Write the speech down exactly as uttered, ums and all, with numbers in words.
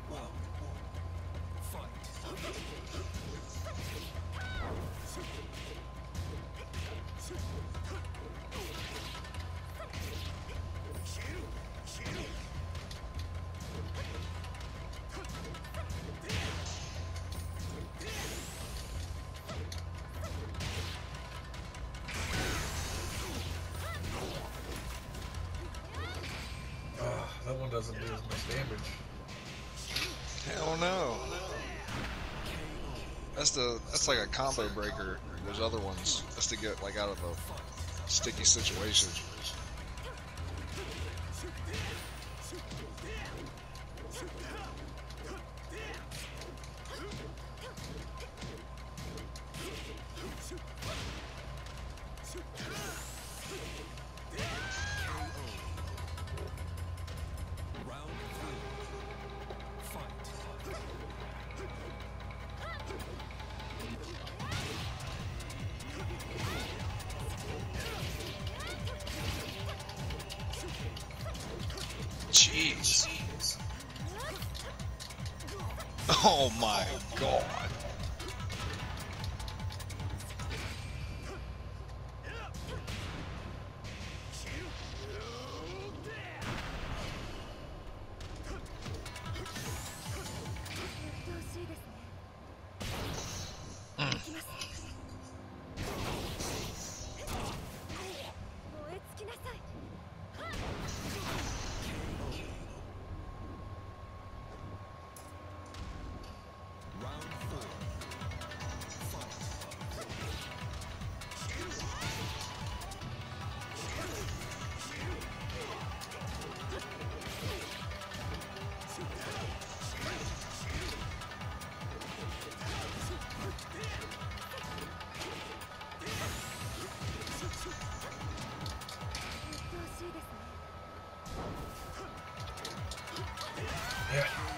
That one doesn't do as much damage. Hell no. That's the that's like a combo breaker. There's other ones. That's to get like out of a sticky situation. Jeez. Oh my god. Yeah.